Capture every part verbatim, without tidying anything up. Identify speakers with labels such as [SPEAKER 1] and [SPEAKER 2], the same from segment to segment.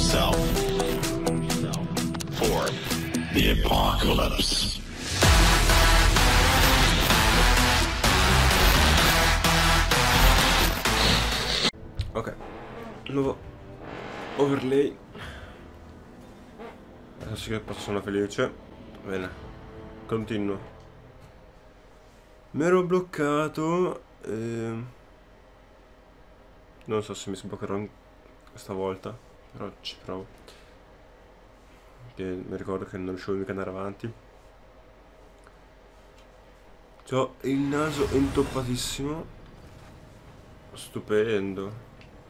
[SPEAKER 1] yourself. For the apocalypse.
[SPEAKER 2] Ok, nuovo overlay. Adesso che sono felice. Bene, continuo. Mi ero bloccato e... non so se mi sbloccherò stavolta, però ci provo. Che mi ricordo che non riuscivo mica ad andare avanti. C'ho il naso intoppatissimo. Stupendo.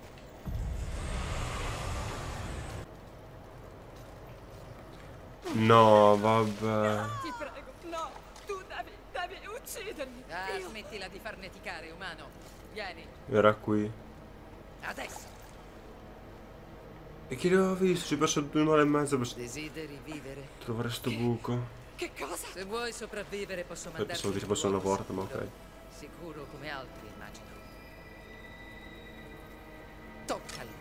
[SPEAKER 2] No, vabbè.
[SPEAKER 3] Ti prego, no, tu devi, devi uccidermi.
[SPEAKER 4] Ah,
[SPEAKER 3] Io...
[SPEAKER 4] smettila di farneticare, umano. Vieni,
[SPEAKER 2] Era qui.
[SPEAKER 4] adesso.
[SPEAKER 2] E chi l'avevo visto? Ci ho perso due ore e mezza per
[SPEAKER 4] Desideri vivere?
[SPEAKER 2] trovare sto buco.
[SPEAKER 3] Che cosa?
[SPEAKER 4] Se vuoi sopravvivere posso
[SPEAKER 2] Eh,
[SPEAKER 4] mandarti
[SPEAKER 2] pensavo che ci
[SPEAKER 4] in
[SPEAKER 2] fosse una
[SPEAKER 4] un luogo
[SPEAKER 2] porta, ma
[SPEAKER 4] sicuro.
[SPEAKER 2] ok.
[SPEAKER 4] Sicuro come altri, immagino. Toccalo.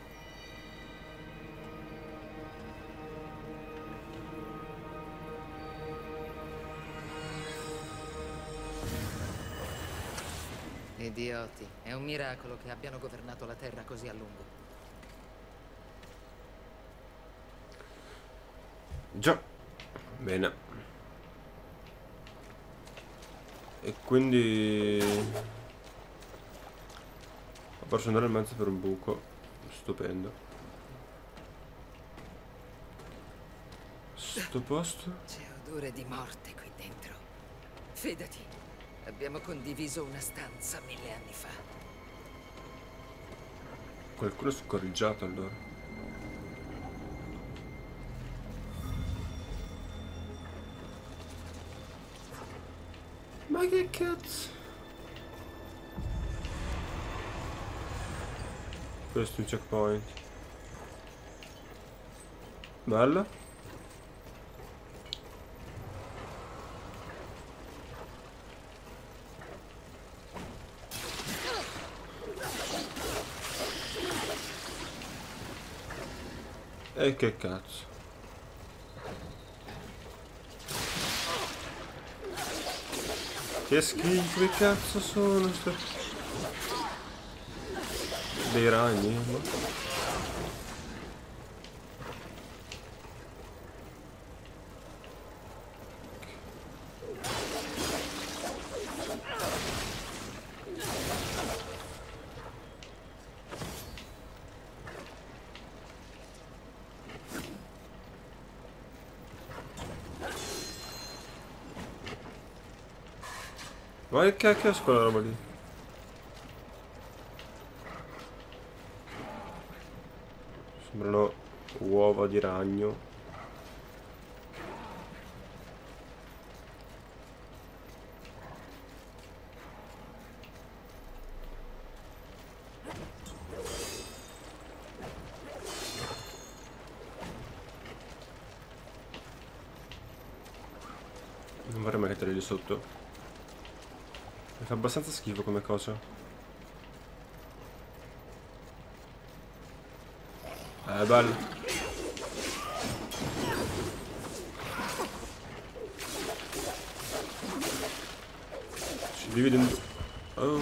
[SPEAKER 4] Idioti, è un miracolo che abbiano governato la Terra così a lungo.
[SPEAKER 2] Già. Bene. E quindi... ho perso un'ora e mezza per un buco. Stupendo. Sto posto?
[SPEAKER 4] C'è odore di morte qui dentro. Fidati, abbiamo condiviso una stanza mille anni fa.
[SPEAKER 2] Qualcuno è scorreggiato allora. Ma che cazzo? Questo è un checkpoint. Bello. E che cazzo? Che schifo, che cazzo sono sto... dei ragni, no? Ma che cacchio è quella roba lì? Sembrano uova di ragno. Non vorrei mai mettere lì sotto. Mi fa abbastanza schifo come cosa. Eh, bello. Si divide in due. Oh.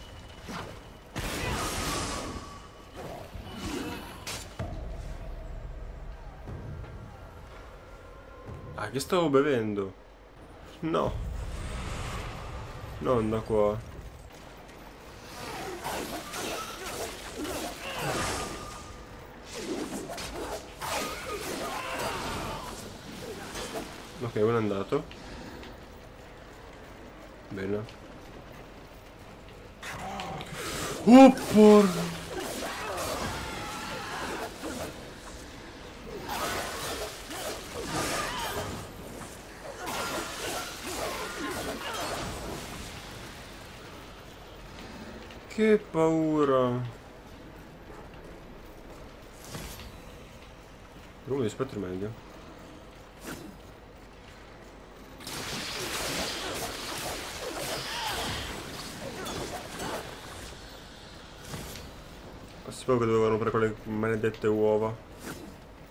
[SPEAKER 2] Ah, che stavo bevendo? No. Non da qua. Ok, uno è andato. Bene. Oh, porco. Che paura. Uno di spettro meglio. Sapevo che dovevano prendere quelle maledette uova.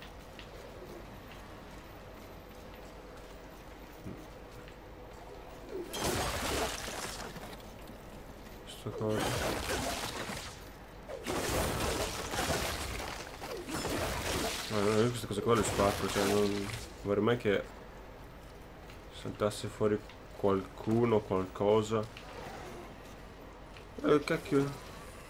[SPEAKER 2] cosa. No, no, io queste cose qua le spacco, cioè non vorrei mai che saltasse fuori qualcuno, qualcosa. Eh, cacchio.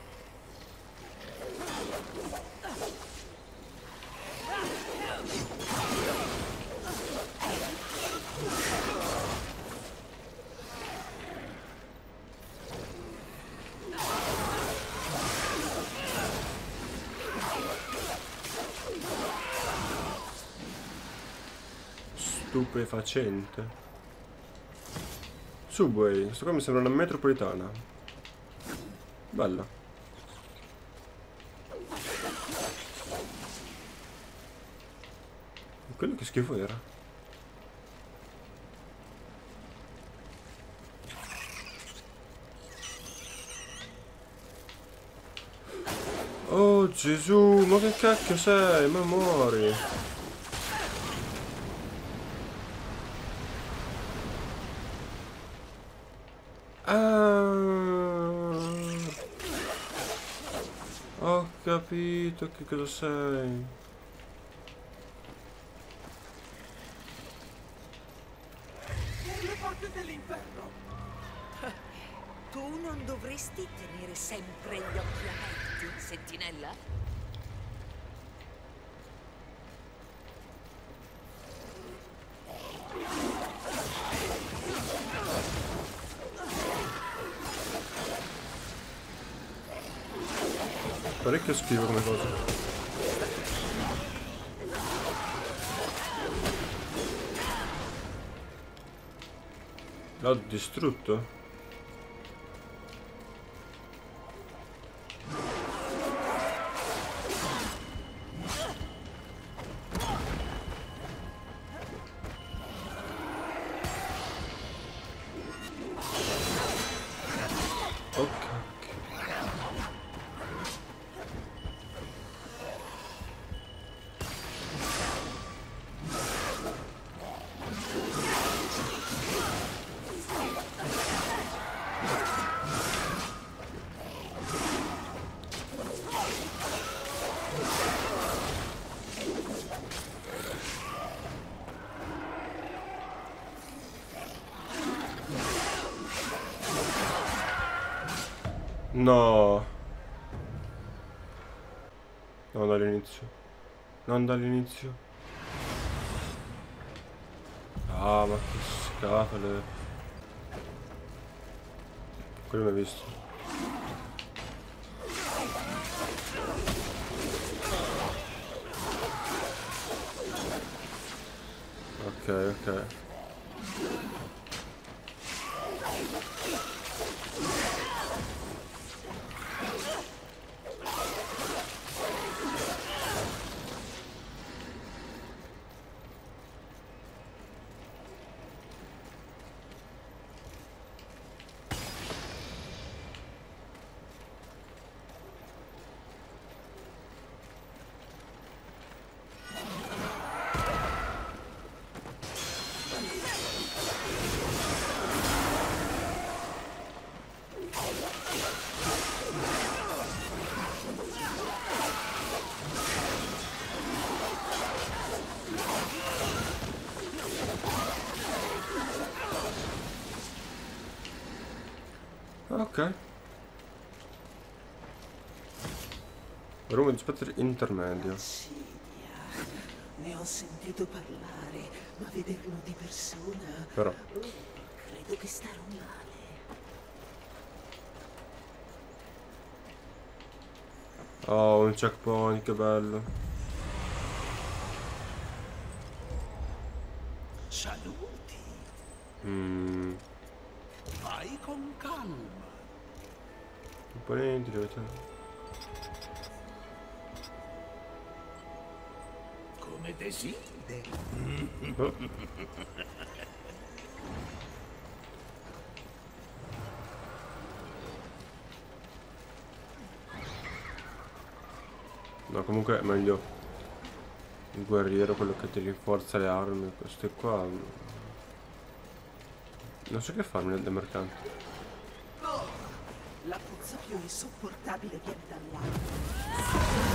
[SPEAKER 2] Stupefacente. Subway, questo qua mi sembra una metropolitana. Bella. Quello che schifo era. Oh Gesù, ma che cacchio sei? Ma muori. Ah, ho capito che cosa sei.
[SPEAKER 3] Le porte dell'inferno!
[SPEAKER 4] Tu non dovresti tenere sempre gli occhi aperti, sentinella?
[SPEAKER 2] Parecchio schifo come cosa. L'ho distrutto? No. Non dall'inizio. Non dall'inizio. Ah, ma che scatole. Quello mi ha visto. Ok, ok. Ok. Room di spettri intermedio.
[SPEAKER 5] Ne ho sentito parlare, ma vederlo di persona...
[SPEAKER 2] Però.
[SPEAKER 5] Oh, credo che starò male.
[SPEAKER 2] Oh, un checkpoint, che bello.
[SPEAKER 5] Saluti.
[SPEAKER 2] Mm.
[SPEAKER 5] Vai con calma.
[SPEAKER 2] Componenti, dovete...
[SPEAKER 5] Come desideri.
[SPEAKER 2] Oh. No, comunque è meglio il guerriero, quello che ti rinforza le armi. Queste qua non so che farmi nel mercante.
[SPEAKER 5] La forza più insopportabile viene dall'alto.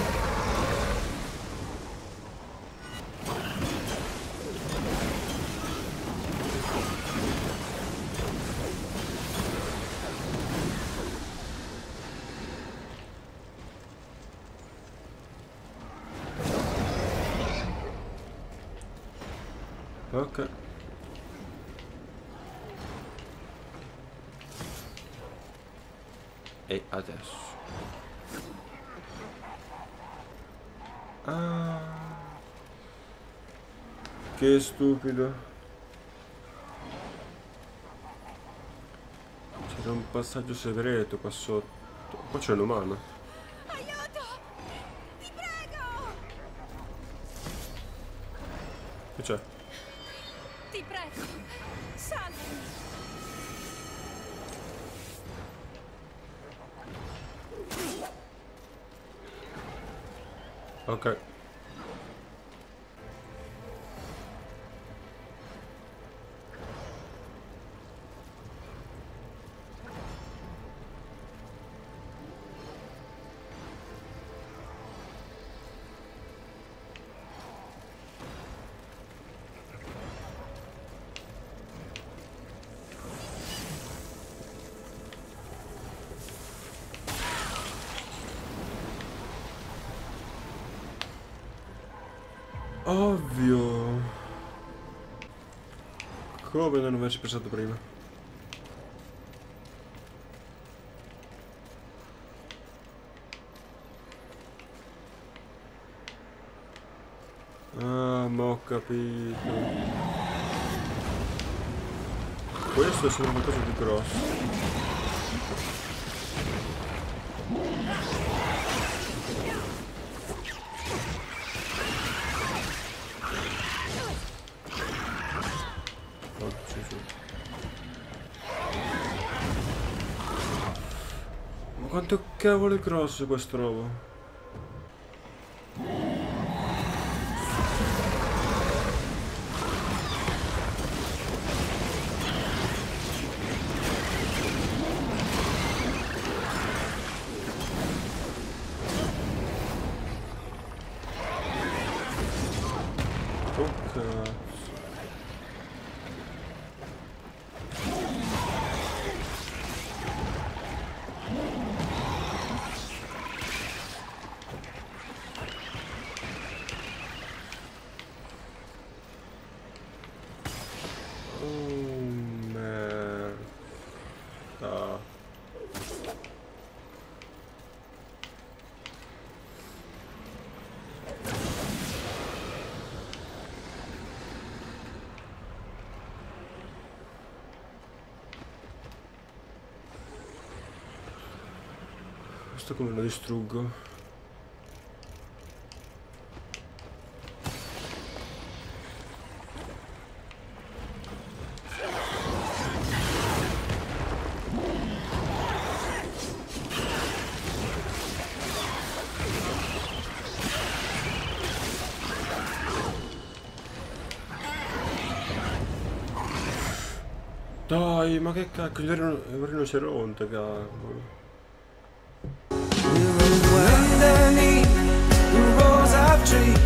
[SPEAKER 2] Ok. E adesso. Ah. Che stupido. C'era un passaggio segreto qua sotto. Qua c'è un umano.
[SPEAKER 3] Aiuto! Ti prego!
[SPEAKER 2] Che c'è?
[SPEAKER 3] Ti prego! Salvami!
[SPEAKER 2] Ok. Ovvio. Come non averci pensato prima? Ah, ma ho capito. Questo è solo qualcosa di grosso. Ma quanto cavolo è grosso questo robo? Questo come lo distruggo? Dai, ma che cacchio, il rino- il rinoceronte, cavolo.
[SPEAKER 6] Underneath the rose of trees.